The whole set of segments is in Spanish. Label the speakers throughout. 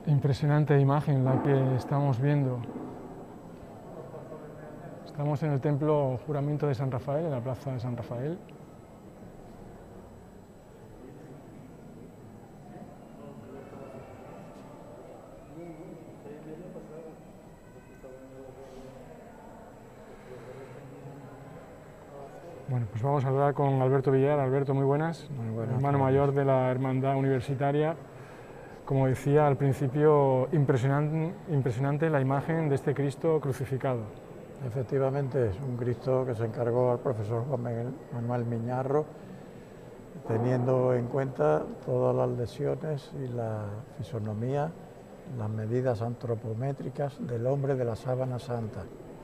Speaker 1: Impresionante imagen la que estamos viendo. Estamos en el templo Juramento de San Rafael, en la plaza de San Rafael. Bueno, pues vamos a hablar con Alberto Villar. Alberto, muy buenas.
Speaker 2: Muy buenas.
Speaker 1: Hermano mayor de la Hermandad Universitaria. Como decía al principio, impresionante la imagen de este Cristo crucificado.
Speaker 2: Efectivamente, es un Cristo que se encargó al profesor Juan Manuel Miñarro, teniendo en cuenta todas las lesiones y la fisonomía, las medidas antropométricas del hombre de la sábana santa.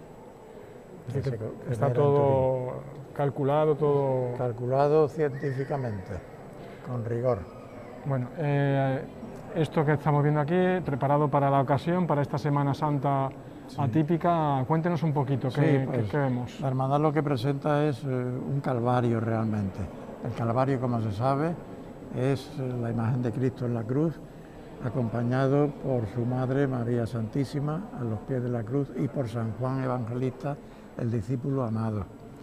Speaker 1: Está todo calculado, todo...
Speaker 2: Calculado científicamente, con rigor.
Speaker 1: Bueno, esto que estamos viendo aquí, preparado para la ocasión, para esta Semana Santa atípica, cuéntenos un poquito, ¿qué vemos?
Speaker 2: La hermandad lo que presenta es un calvario realmente. El calvario, como se sabe, es la imagen de Cristo en la cruz, acompañado por su madre María Santísima a los pies de la cruz y por San Juan Evangelista, el discípulo amado.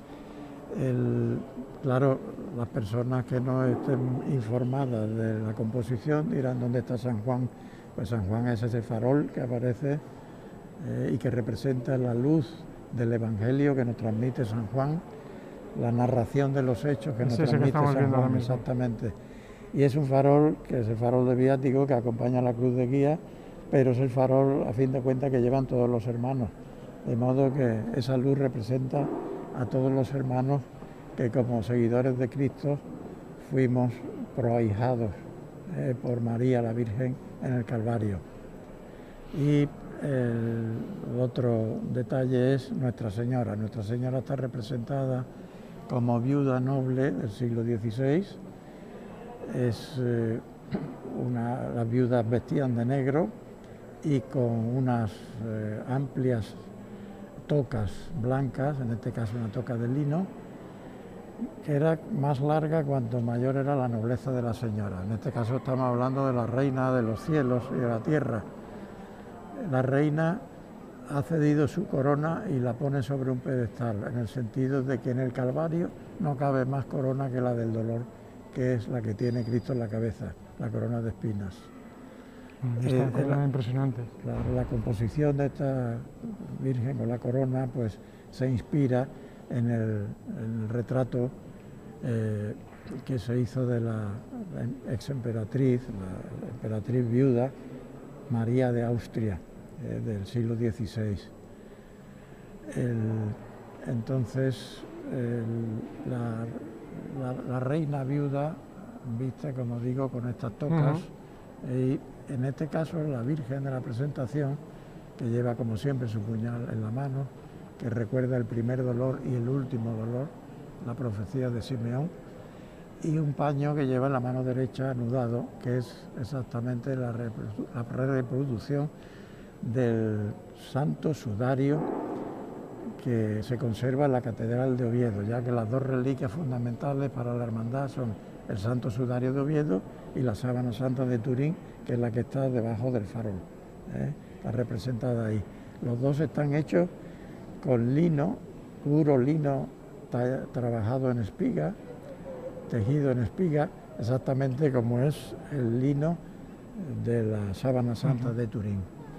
Speaker 2: Claro, las personas que no estén informadas de la composición dirán dónde está San Juan. Pues San Juan es ese farol que aparece y que representa la luz del Evangelio que nos transmite San Juan, la narración de los hechos que nos transmite San Juan, exactamente. Y es un farol que es el farol de viático que acompaña la cruz de guía, pero es el farol, a fin de cuentas, que llevan todos los hermanos. De modo que esa luz representa a todos los hermanos que como seguidores de Cristo fuimos proahijados por María la Virgen en el Calvario. Y el otro detalle es Nuestra Señora. Nuestra Señora está representada como viuda noble del siglo XVI. Las viudas vestían de negro y con unas amplias tocas blancas, en este caso una toca de lino, que era más larga cuanto mayor era la nobleza de la señora. En este caso estamos hablando de la reina de los cielos y de la tierra. La reina ha cedido su corona y la pone sobre un pedestal, en el sentido de que en el Calvario no cabe más corona que la del dolor, que es la que tiene Cristo en la cabeza, la corona de espinas.
Speaker 1: Esta corona impresionante.
Speaker 2: La composición de esta Virgen con la corona pues se inspira en el retrato que se hizo de la ex emperatriz, la emperatriz viuda María de Austria del siglo XVI. Entonces la reina viuda viste, como digo, con estas tocas y en este caso la Virgen de la Presentación, que lleva como siempre su puñal en la mano, que recuerda el primer dolor y el último dolor, la profecía de Simeón, y un paño que lleva en la mano derecha anudado, que es exactamente la reproducción del santo sudario que se conserva en la Catedral de Oviedo, ya que las dos reliquias fundamentales para la hermandad son el santo sudario de Oviedo y la sábana santa de Turín, que es la que está debajo del farol, está representada ahí. Los dos están hechos con lino, puro lino trabajado en espiga, tejido en espiga, exactamente como es el lino de la sábana santa de Turín.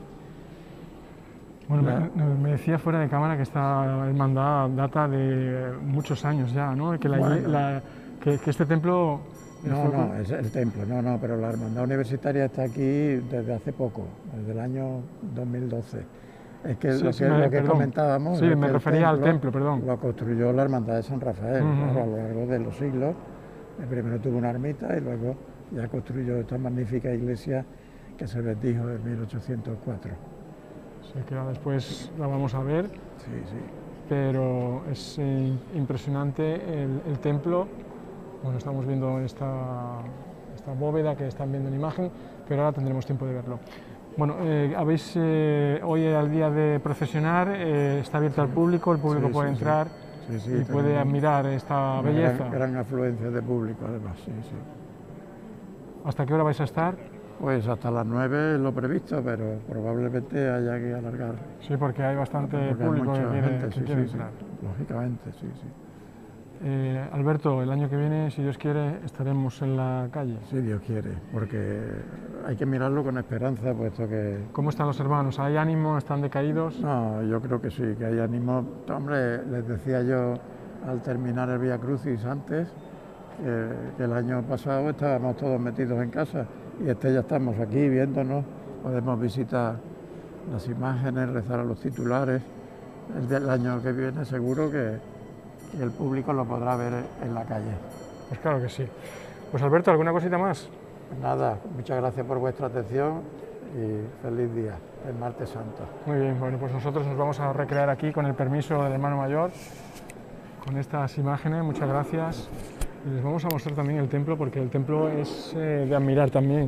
Speaker 1: Bueno, me decía fuera de cámara que esta hermandad data de muchos años ya, ¿no? Que este templo...
Speaker 2: No, es el templo, pero la hermandad universitaria está aquí desde hace poco, desde el año 2012. Es que lo que comentábamos...
Speaker 1: Sí, me refería al templo, perdón.
Speaker 2: Lo construyó la hermandad de San Rafael, claro, a lo largo de los siglos. Primero tuvo una ermita y luego ya construyó esta magnífica iglesia que se bendijo en 1804.
Speaker 1: Sí, que después la vamos a ver.
Speaker 2: Sí.
Speaker 1: Pero es impresionante el templo. Bueno, estamos viendo esta bóveda que están viendo en imagen, pero ahora tendremos tiempo de verlo. Bueno, hoy al día de procesionar, está abierto al público, el público puede entrar y puede admirar esta belleza.
Speaker 2: Gran afluencia de público además, sí.
Speaker 1: ¿Hasta qué hora vais a estar?
Speaker 2: Pues hasta las 9 es lo previsto, pero probablemente haya que alargar.
Speaker 1: Sí, porque hay bastante
Speaker 2: Porque hay
Speaker 1: público
Speaker 2: mucha
Speaker 1: que quiere,
Speaker 2: gente,
Speaker 1: que
Speaker 2: sí,
Speaker 1: quiere
Speaker 2: sí,
Speaker 1: entrar.
Speaker 2: sí, lógicamente, sí, sí.
Speaker 1: Alberto, el año que viene, si Dios quiere, estaremos en la calle.
Speaker 2: Si Dios quiere, porque hay que mirarlo con esperanza, puesto que...
Speaker 1: ¿Cómo están los hermanos? ¿Hay ánimo? ¿Están decaídos?
Speaker 2: No, yo creo que sí, que hay ánimo. Hombre, les decía yo al terminar el Vía Crucis antes, que el año pasado estábamos todos metidos en casa y ya estamos aquí viéndonos, podemos visitar las imágenes, rezar a los titulares. El del año que viene seguro que el público lo podrá ver en la calle.
Speaker 1: Pues claro que sí. Pues Alberto, ¿alguna cosita más?
Speaker 2: Pues nada, muchas gracias por vuestra atención y feliz día, el martes santo.
Speaker 1: Muy bien, bueno, pues nosotros nos vamos a recrear aquí con el permiso del hermano mayor, con estas imágenes, muchas gracias. Y les vamos a mostrar también el templo, porque el templo es de admirar también.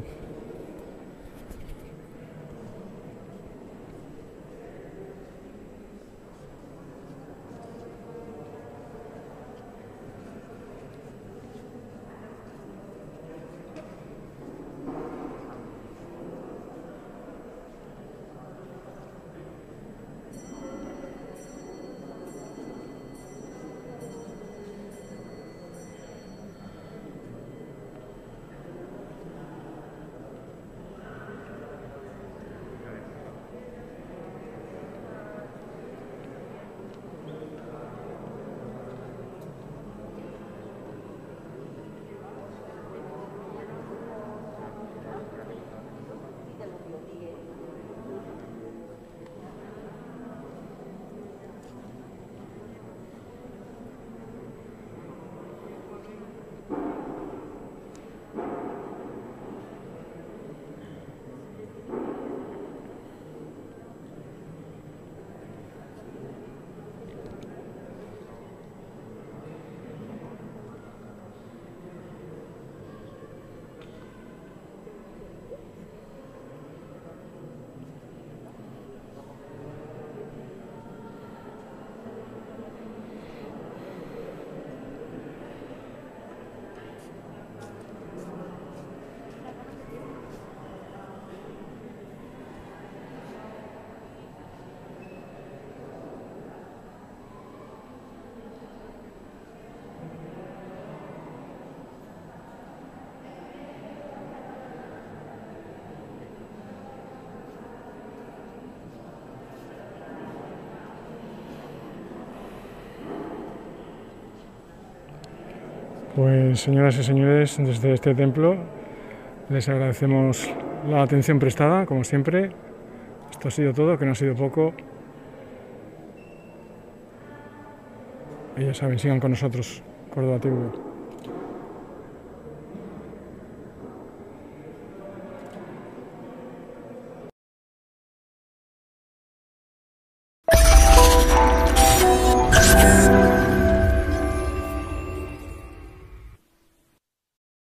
Speaker 1: Pues señoras y señores, desde este templo les agradecemos la atención prestada, como siempre. Esto ha sido todo, que no ha sido poco. Y ya saben, sigan con nosotros, Córdoba TV.